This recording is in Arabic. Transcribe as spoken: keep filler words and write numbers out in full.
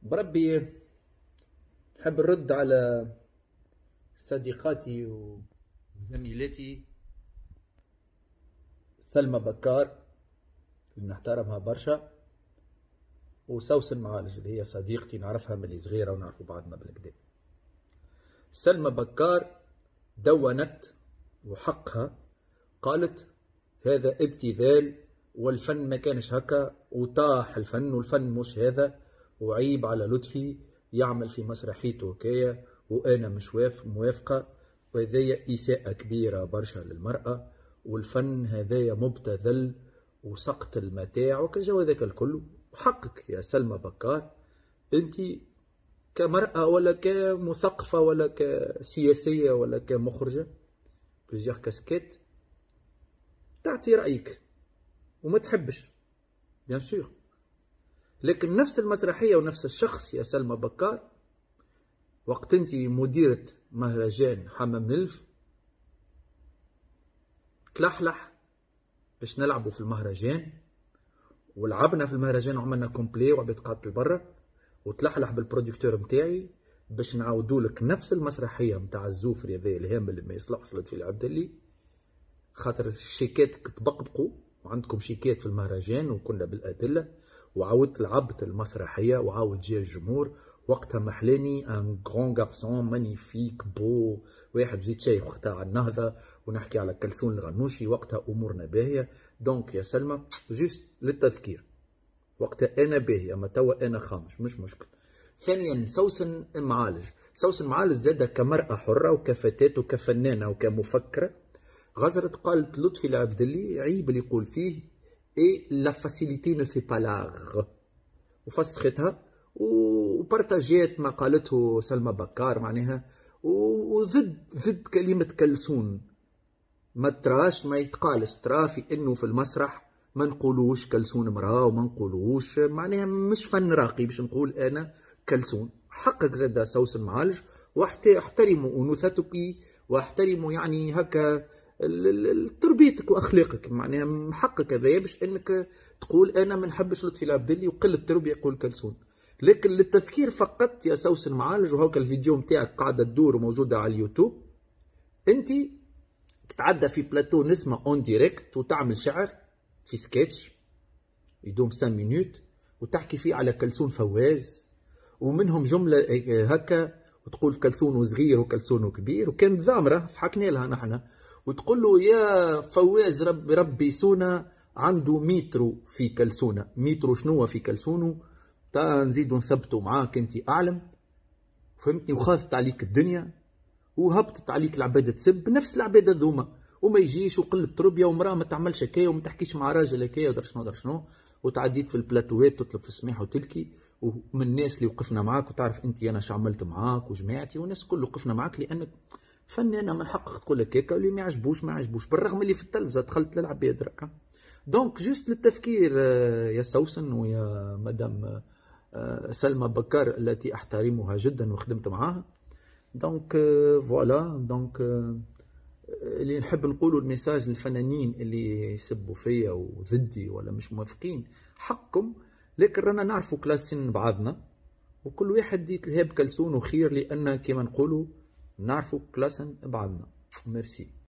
بربي نحب نرد على صديقاتي وزميلتي سلمى بكار اللي نحترمها برشا، وسوسن معالج اللي هي صديقتي نعرفها من اللي صغيرة ونعرفوا بعضنا بالكدا. سلمى بكار دونت وحقها، قالت هذا ابتذال والفن ما كانش هكا، وطاح الفن والفن مش هذا، وعيب على لطفي يعمل في مسرحيته هكايا وانا مش موافقه، وهذايا اساءه كبيره برشا للمراه، والفن هذايا مبتذل وسقط المتاع وكالجو هذاك الكل. وحقك يا سلمى بكار، انت كمراه ولا كمثقفه ولا كسياسيه ولا كمخرجه بليزيغ كاسكيت تعطي رايك وما تحبش بيان سور، لكن نفس المسرحيه ونفس الشخص يا سلمى بكار وقت انت مديرة مهرجان حمام نلف تلحلح باش نلعبوا في المهرجان، ولعبنا في المهرجان وعملنا كومبلي وعبيت قاتل برا، وتلحلح بالبروديكتور متاعي باش نعاودولك نفس المسرحيه متاع الزوفري هذا الهام اللي ما يصلحش لطفي العبدلي، خاطر الشيكات تبقبقوا وعندكم شيكات في المهرجان وكنا بالادله، وعاودت لعبت المسرحيه وعاود جا الجمهور. وقتها محلاني ان غران غارسون مانيفيك بو، واحد بزيت شايخ وقتها على النهضه ونحكي على كلسون الغنوشي، وقتها امورنا باهيه. دونك يا سلمى جوست للتذكير، وقتها انا باهي اما توا انا خامش مش مشكل. ثانيا سوسن معالج، سوسن معالج زاده كمراه حره وكفتاه وكفنانه وكمفكره غزرت قالت لطفي العبدلي عيب اللي يقول فيه اي لا فاسيليتي نو في بالاغ، وفسختها وبارتاجيت ما قالته سلمى بكار معناها، وضد ضد كلمه كلسون ما تراش ما يتقالش، ترى في انه في المسرح ما نقولوش كلسون امراه وما نقولوش معناها مش فن راقي باش نقول انا كلسون. حقك زاد سوسن معالج، واحترموا انوثتك واحترموا يعني هكا تربيتك واخلاقك، معناها حقك هذايا باش انك تقول انا ما نحبش لطفي العبدلي وقله التربيه يقول كلسون. لكن للتذكير فقط يا سوسن معالج، وهاك الفيديو نتاعك قاعده تدور وموجوده على اليوتيوب، انت تتعدى في بلاتو نسمة اون ديريكت وتعمل شعر في سكتش يدوم خمسة مينوت وتحكي فيه على كلسون فواز، ومنهم جملة هكا وتقول في كلسون صغير وكلسون كبير، وكان ضامرة حكينا لها نحن، وتقول له يا فواز ربي ربي سونا عنده مترو في كلسونة، مترو شنو في كلسونه تا نزيدو نثبتوا معاك انت اعلم، فهمتني، وخاذت عليك الدنيا وهبطت عليك العباده تسب نفس العباده ذوما، وما يجيش وقله تربيه ومراه ما تعملش هكايا وما تحكيش مع راجل هكايا ودر شنو در شنو، وتعديت في البلاتوات تطلب في السماح وتلكي، ومن الناس اللي وقفنا معاك وتعرف انت انا شو عملت معاك وجماعتي والناس كله وقفنا معاك لانك فنانه من حقك تقول لك هكا، واللي ما يعجبوش ما يعجبوش بالرغم اللي في التلفزه دخلت للعباد راك. دونك جوست للتفكير يا سوسن ويا مدام سلمى بكار التي احترمها جدا وخدمت معاها. دونك فوالا دونك اللي نحب نقوله الميساج للفنانين اللي يسبوا فيا وضدي ولا مش موافقين حقكم، لكن رانا نعرفوا كلاسين بعضنا وكل واحد يتلهب كلسون وخير، لان كما نقولوا نعرفوا كلاسين بعضنا. ميرسي.